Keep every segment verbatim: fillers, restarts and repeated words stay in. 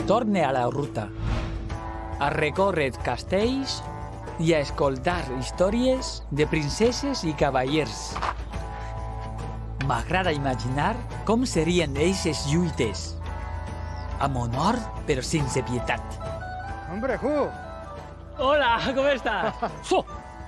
torne a la ruta, a recórrer castells i a escoltar històries de princeses i cavallers. M'agrada imaginar com serien eixes lluites, amb honor però sense pietat. ¡Hombre, Ju! Hola, ¿cómo estás? ¡So!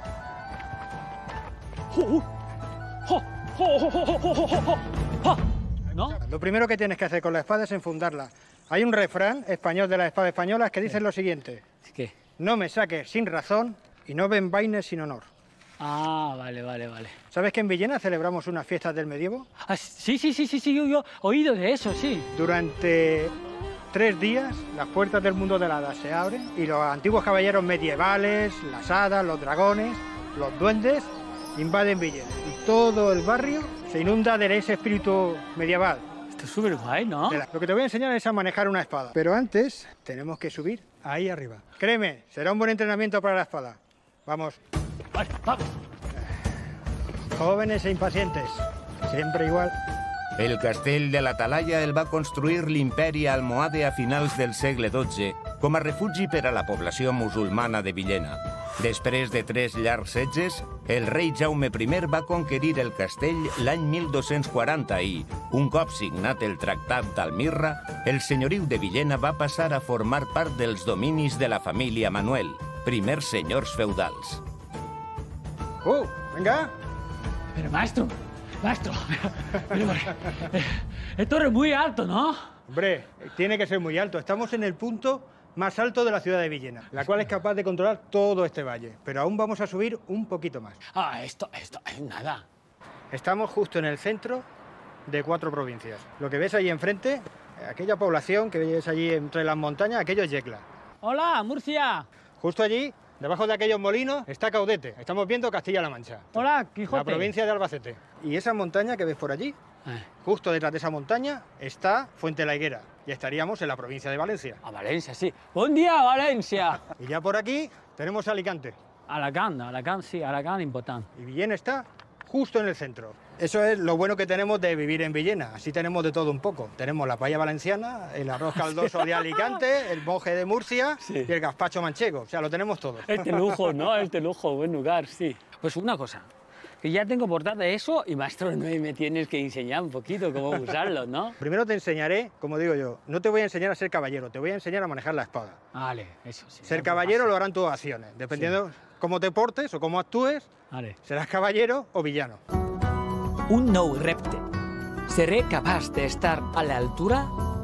¡Jo! ¡Jo! ¡Jo! ¡Jo! ¡Jo! ¡Jo! ¡Jo! ¿No? Lo primero que tienes que hacer con la espada es enfundarla. Hay un refrán español de las espadas españolas que dice lo siguiente. ¿Qué? No me saques sin razón y no me envaines sin honor. Ah, vale, vale, vale. ¿Sabes que en Villena celebramos unas fiestas del medievo? Ah, sí, sí, sí, sí, sí, yo, yo he oído de eso, sí. Durante tres días las puertas del mundo del hada se abren y los antiguos caballeros medievales, las hadas, los dragones, los duendes invaden Villena. Y todo el barrio se inunda de ese espíritu medieval. Esto es súper guay, ¿no? Lo que te voy a enseñar es a manejar una espada. Pero antes tenemos que subir ahí arriba. Créeme, será un buen entrenamiento para la espada. Vamos. Vale, vamos. Jóvenes e impacientes, sempre igual. El castell de l'Atalaya el va construir l'imperi almohade a finals del segle dotze com a refugi per a la població musulmana de Villena. Després de tres llargs setges, el rei Jaume primer va conquerir el castell l'any mil dos-cents quaranta i, un cop signat el Tractat d'Almirra, el senyoriu de Villena va passar a formar part dels dominis de la família Manuel, primers senyors feudals. ¡Uh! ¡Venga! Pero maestro, maestro, pero, eh, esto es muy alto, ¿no? Hombre, tiene que ser muy alto. Estamos en el punto más alto de la ciudad de Villena, la cual es capaz de controlar todo este valle. Pero aún vamos a subir un poquito más. Ah, esto, esto, es nada. Estamos justo en el centro de cuatro provincias. Lo que ves allí enfrente, aquella población que ves allí entre las montañas, aquello es Yecla. Hola, Murcia. Justo allí, debajo de aquellos molinos, está Caudete. Estamos viendo Castilla-La Mancha. Hola, Quijote. La provincia de Albacete. Y esa montaña que ves por allí, Eh. justo detrás de esa montaña, está Fuente la Higuera. Y estaríamos en la provincia de Valencia. A Valencia, sí. Buen día, Valencia. Y ya por aquí tenemos Alicante. Alacant, Alacant, sí, Alacant importante. Y Villena está justo en el centro. Eso es lo bueno que tenemos de vivir en Villena. Así tenemos de todo un poco. Tenemos la paella valenciana, el arroz caldoso de Alicante, el moje de Murcia Sí. y el gazpacho manchego. O sea, lo tenemos todo. Este lujo, ¿no? Este lujo, buen lugar, sí. Pues una cosa, que ya tengo portada de eso y maestro, no me tienes que enseñar un poquito cómo usarlo, ¿no? Primero te enseñaré, como digo yo, no te voy a enseñar a ser caballero, te voy a enseñar a manejar la espada. Vale, eso sí. Ser caballero lo harán tus acciones. Dependiendo cómo te portes o cómo actúes, Vale. serás caballero o villano. Un nou repte. ¿Seré capaz de estar a la altura?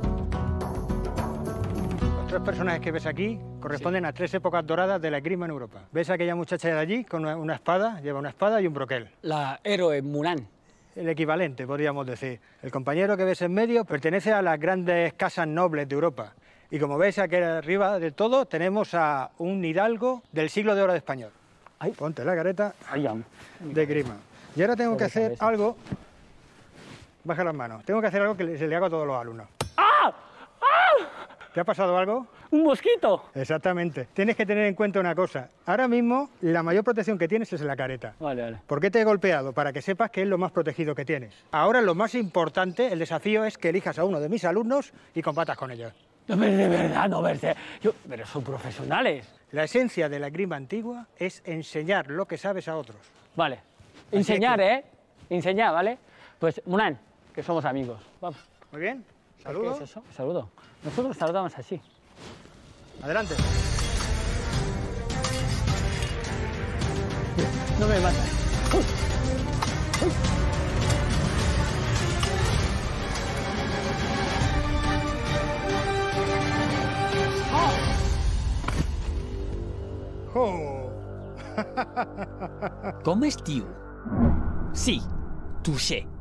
Los tres personajes que ves aquí corresponden a tres épocas doradas de la esgrima en Europa. ¿Ves a aquella muchacha de allí con una, una espada? Lleva una espada y un broquel. La héroe Mulan. El equivalente, podríamos decir. El compañero que ves en medio pertenece a las grandes casas nobles de Europa. Y como ves aquí arriba del todo, tenemos a un hidalgo del siglo de oro español. Ay. Ponte la careta Ay, am. de esgrima. Y ahora tengo que Pobre hacer cabeza. algo... Baja las manos. Tengo que hacer algo que se le haga a todos los alumnos. ¡Ah! ¿Te ha pasado algo? ¡Un mosquito! Exactamente. Tienes que tener en cuenta una cosa. Ahora mismo, la mayor protección que tienes es la careta. Vale, vale. ¿Por qué te he golpeado? Para que sepas que es lo más protegido que tienes. Ahora lo más importante, el desafío es que elijas a uno de mis alumnos y combatas con ellos. No, pero de verdad, no, pero, yo, pero son profesionales. La esencia de la esgrima antigua es enseñar lo que sabes a otros. Vale. Enseñar, que- ¿eh? Enseñar, ¿vale? Pues, Mulan, que somos amigos. Vamos. Muy bien. ¿Qué Saludos. es eso? Saludo. Nosotros saludamos así. Adelante. No me matas. ¡Oh! Com es diu? Sí, touché.